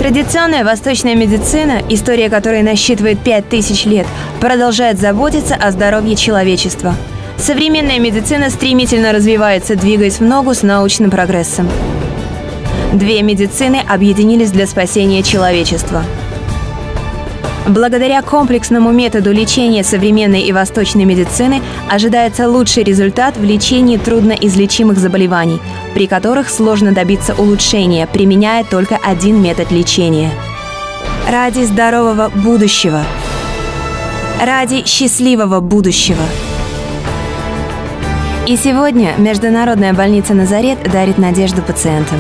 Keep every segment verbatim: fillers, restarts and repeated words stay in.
Традиционная восточная медицина, история которой насчитывает пять тысяч лет, продолжает заботиться о здоровье человечества. Современная медицина стремительно развивается, двигаясь в ногу с научным прогрессом. Две медицины объединились для спасения человечества. Благодаря комплексному методу лечения современной и восточной медицины ожидается лучший результат в лечении трудноизлечимых заболеваний, при которых сложно добиться улучшения, применяя только один метод лечения. Ради здорового будущего. Ради счастливого будущего. И сегодня Международная больница «Назарет» дарит надежду пациентам.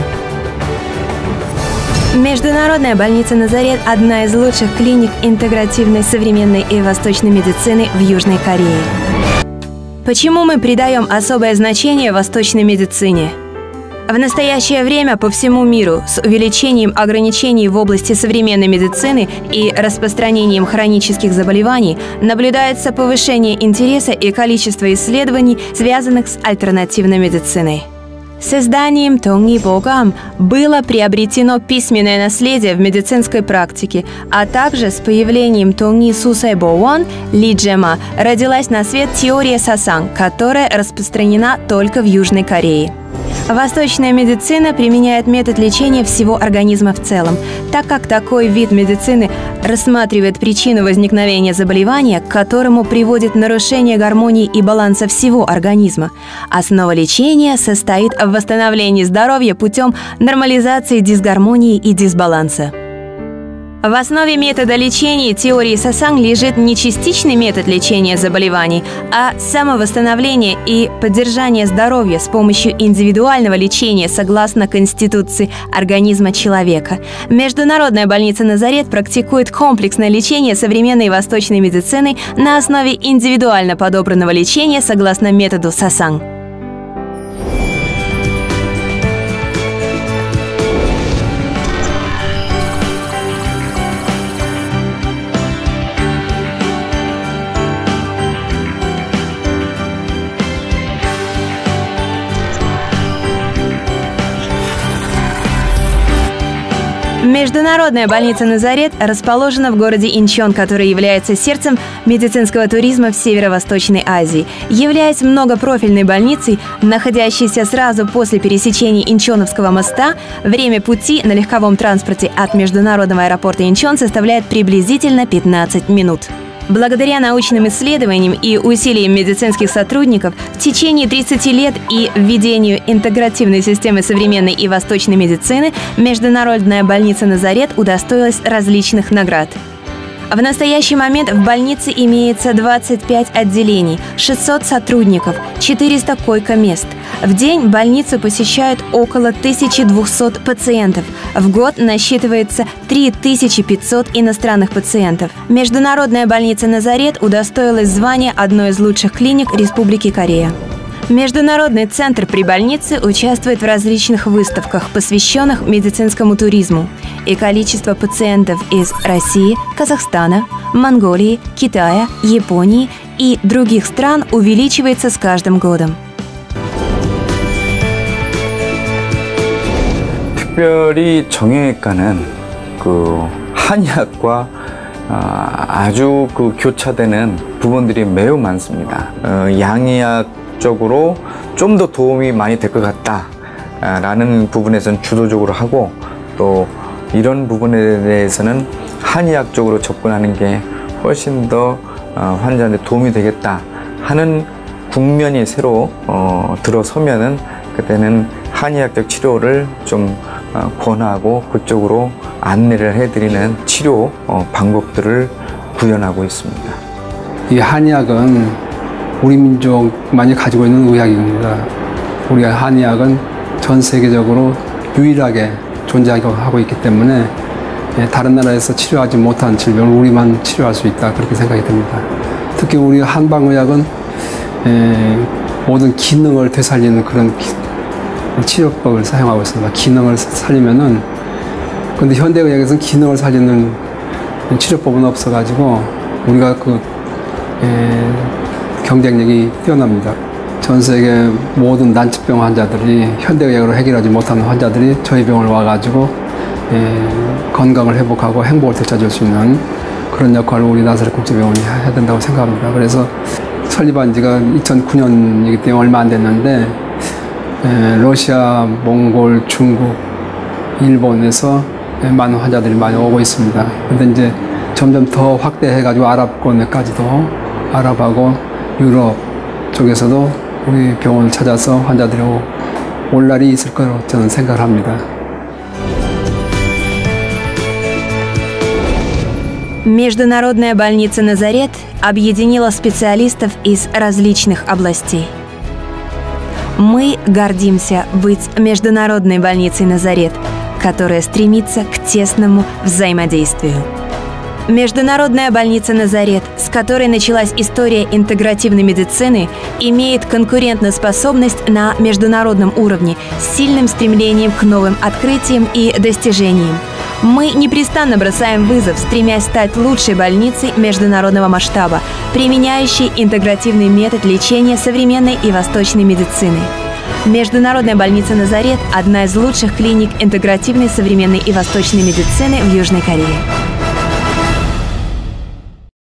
Международная больница «Назарет» – одна из лучших клиник интегративной современной и восточной медицины в Южной Корее. Почему мы придаем особое значение восточной медицине? В настоящее время по всему миру с увеличением ограничений в области современной медицины и распространением хронических заболеваний наблюдается повышение интереса и количества исследований, связанных с альтернативной медициной. С изданием «Тонги Богам» было приобретено письменное наследие в медицинской практике, а также с появлением «Тонги Сусай Боуан» Ли Джема родилась на свет теория сасанг, которая распространена только в Южной Корее. Восточная медицина применяет метод лечения всего организма в целом, так как такой вид медицины рассматривает причину возникновения заболевания, к которому приводит нарушение гармонии и баланса всего организма. Основа лечения состоит в восстановлении здоровья путем нормализации дисгармонии и дисбаланса. В основе метода лечения теории сасанг лежит не частичный метод лечения заболеваний, а самовосстановление и поддержание здоровья с помощью индивидуального лечения согласно конституции организма человека. Международная больница «Назарет» практикует комплексное лечение современной восточной медицины на основе индивидуально подобранного лечения согласно методу сасанг. Международная больница «Назарет» расположена в городе Инчон, который является сердцем медицинского туризма в Северо-Восточной Азии. Являясь многопрофильной больницей, находящейся сразу после пересечения Инчоновского моста, время пути на легковом транспорте от международного аэропорта Инчон составляет приблизительно пятнадцать минут. Благодаря научным исследованиям и усилиям медицинских сотрудников в течение тридцати лет и введению интегративной системы современной и восточной медицины Международная больница «Назарет» удостоилась различных наград. В настоящий момент в больнице имеется двадцать пять отделений, шестьсот сотрудников, четыреста койко-мест. В день больницу посещают около тысячи двухсот пациентов. В год насчитывается три тысячи пятьсот иностранных пациентов. Международная больница «Назарет» удостоилась звания одной из лучших клиник Республики Корея. Международный центр при больнице участвует в различных выставках, посвященных медицинскому туризму, и количество пациентов из России, Казахстана, Монголии, Китая, Японии и других стран увеличивается с каждым годом. 특별히 정형외과는 그 한의학과 어, 아주 그 교차되는 부분들이 매우 많습니다. 어, 양의학 쪽으로 좀 더 도움이 많이 될 것 같다라는 부분에서는 주도적으로 하고, 또 이런 부분에 대해서는 한의학 쪽으로 접근하는 게 훨씬 더 어, 환자한테 도움이 되겠다 하는 국면이 새로 어, 들어서면은 그때는 한의학적 치료를 좀 어, 권하고 그쪽으로 안내를 해드리는 치료 어, 방법들을 구현하고 있습니다. 이 한의학은 우리 민족만이 가지고 있는 의학입니다. 우리 한의학은 전 세계적으로 유일하게 존재하고 있기 때문에 다른 나라에서 치료하지 못한 질병을 우리만 치료할 수 있다, 그렇게 생각이 듭니다. 특히 우리 한방의학은 모든 기능을 되살리는 그런 치료법을 사용하고 있습니다. 기능을 살리면은, 근데 현대의학에서는 기능을 살리는 치료법은 없어가지고 우리가 그 에, 경쟁력이 뛰어납니다. 전 세계 모든 난치병 환자들이 현대의학으로 해결하지 못하는 환자들이 저희 병을 와가지고 예, 건강을 회복하고 행복을 되찾을 수 있는 그런 역할을 우리 나사렛 국제병원이 해야 된다고 생각합니다. 그래서 설립한 지가 이천구 년이기 때문에 얼마 안 됐는데 예, 러시아, 몽골, 중국, 일본에서 예, 많은 환자들이 많이 오고 있습니다. 그런데 이제 점점 더 확대해가지고 아랍권까지도 아랍하고 유럽 쪽에서도 우리 병원을 찾아서 환자들이 올 날이 있을 거라고 저는 생각을 합니다. Международная больница «Назарет» объединила специалистов из различных областей. Мы гордимся быть международной больницей «Назарет», которая стремится к тесному взаимодействию. Международная больница «Назарет», с которой началась история интегративной медицины, имеет конкурентоспособность на международном уровне с сильным стремлением к новым открытиям и достижениям. Мы непрестанно бросаем вызов, стремясь стать лучшей больницей международного масштаба, применяющей интегративный метод лечения современной и восточной медицины. Международная больница «Назарет» – одна из лучших клиник интегративной современной и восточной медицины в Южной Корее.